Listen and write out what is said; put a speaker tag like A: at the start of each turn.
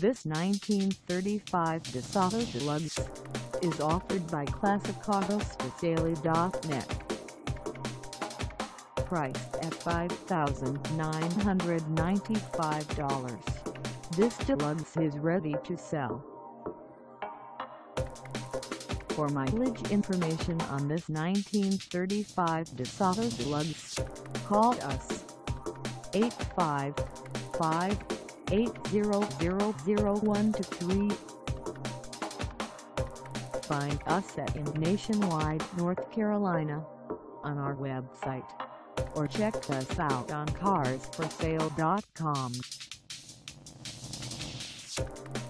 A: This 1935 DeSoto Deluxe is offered by ClassicAutosForSale.net. Priced at $5,995, this Deluxe is ready to sell. For mileage information on this 1935 DeSoto Deluxe, call us 855-800-0123. Find us in Nationwide, North Carolina, on our website, or check us out on ClassicAutosForSale.net.